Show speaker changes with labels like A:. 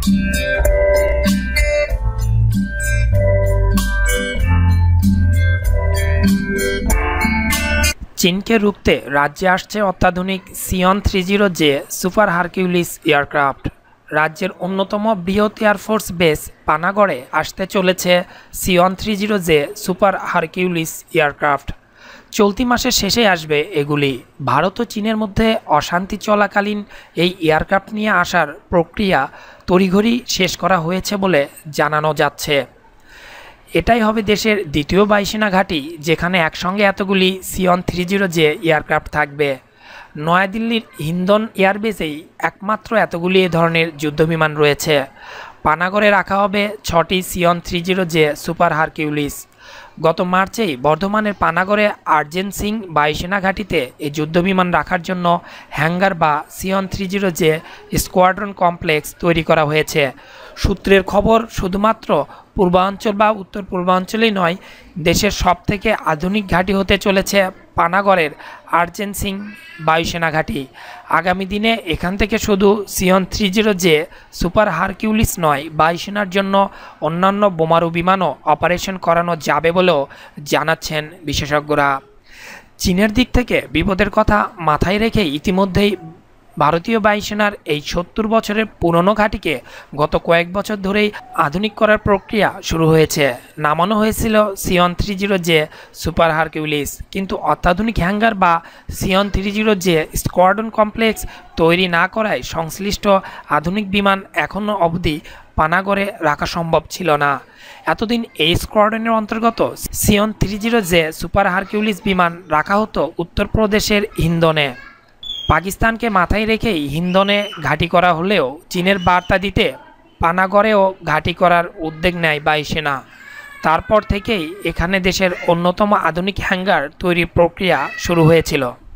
A: চীনকে রুখতে রাজ্যে আসছে অত্যাধুনিক সিয়ন-30J সুপার হারকিউলিস এয়ারক্রাফট। রাজ্যের অন্যতম বৃহৎ এয়ারফোর্স বেস পানাগড়ে আসতে চলেছে সিয়ন-30J সুপার হারকিউলিস এয়ারক্রাফট। চলতি মাসের শেষে আসবে এগুলি। ভারত ও চীনের মধ্যে অশান্তি চলাকালীন এই এয়ারক্রাফট নিয়ে আসার প্রক্রিয়া তড়িঘড়ি শেষ করা হয়েছে বলে জানানো যাচ্ছে। এটাই হবে দেশের দ্বিতীয় বায়ুসেনা ঘাঁটি যেখানে একসঙ্গে এতগুলি সিয়ন-30J এয়ারক্রাফট থাকবে। নয়াদিল্লির হিন্দন এয়ারবেসেই একমাত্র এতগুলি এ ধরনের যুদ্ধবিমান রয়েছে। পানাগড়ে রাখা হবে 6টি সিয়ন-30J সুপার হারকিউলিস। গত মার্চেই বর্ধমানের পানাগড়ে আর্জেন্ট সিং বায়ুসেনা ঘাঁটিতে এই যুদ্ধবিমান রাখার জন্য হ্যাঙ্গার বা সিয়ন-30J স্কোয়াড্রন কমপ্লেক্স তৈরি করা হয়েছে। সূত্রের খবর, শুধুমাত্র পূর্বাঞ্চল বা উত্তর পূর্বাঞ্চলেই নয়, দেশের সবথেকে আধুনিক ঘাঁটি হতে চলেছে পানাগড়ের আর্জেন্ট সিং বায়ুসেনা ঘাঁটি। আগামী দিনে এখান থেকে শুধু সিয়ন-30J সুপার হারকিউলিস নয়, বায়ুসেনার জন্য অন্যান্য বোমারু বিমানও অপারেশন করানো যাবে বলেও জানাচ্ছেন বিশেষজ্ঞরা। চীনের দিক থেকে বিপদের কথা মাথায় রেখে ইতিমধ্যেই ভারতীয় বায়ুসেনার এই 70 বছরের পুরনো ঘাঁটিকে গত কয়েক বছর ধরেই আধুনিক করার প্রক্রিয়া শুরু হয়েছে। নামানো হয়েছিল সিয়ন-30J সুপার হারকিউলিস, কিন্তু অত্যাধুনিক হ্যাঙ্গার বা সিয়ন-30J স্কোয়াড্রন কমপ্লেক্স তৈরি না করায় সংশ্লিষ্ট আধুনিক বিমান এখনও অবধি পানাগড়ে রাখা সম্ভব ছিল না। এতদিন এই স্কোয়াড্রনের অন্তর্গত সিয়ন-30J সুপার হারকিউলিস বিমান রাখা হতো উত্তরপ্রদেশের হিন্দনে। পাকিস্তানকে মাথায় রেখেই হিন্দনে ঘাঁটি করা হলেও চীনের বার্তা দিতে পানাগড়েও ঘাঁটি করার উদ্যোগ নেয় বায়ুসেনা। তারপর থেকেই এখানে দেশের অন্যতম আধুনিক হ্যাঙ্গার তৈরির প্রক্রিয়া শুরু হয়েছিল।